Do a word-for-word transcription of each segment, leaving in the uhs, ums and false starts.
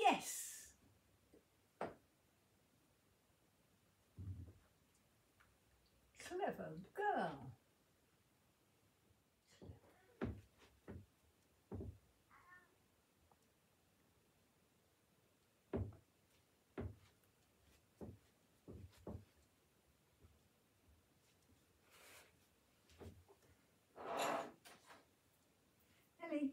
Yes. Clever girl. Ellie.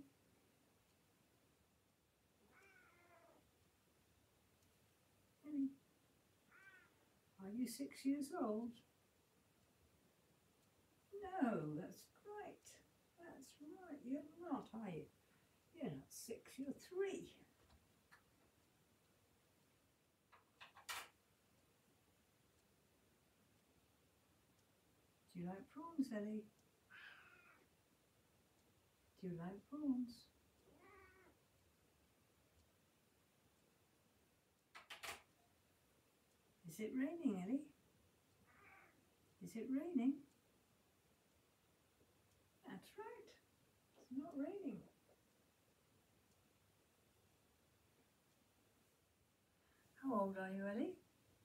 Ellie. Are you six years old? No, that's right. That's right. You're not, are you? You're not six, you're three. Do you like prawns, Ellie? Do you like prawns? Is it raining, Ellie? Is it raining? That's right. It's not raining. How old are you, Ellie?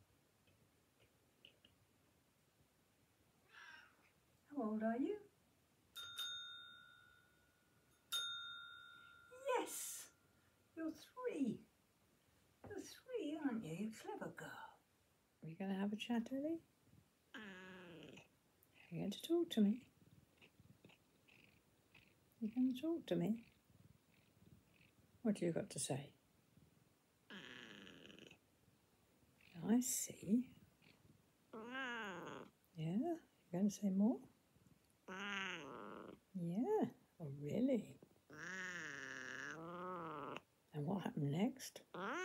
How old are you? Yes! You're three. You're three, aren't you? You clever girl. Are you going to have a chat, Ellie? Are you going to talk to me? You're going to talk to me? What have you got to say? I see. Yeah? You're going to say more? Yeah? Oh, really? And what happened next?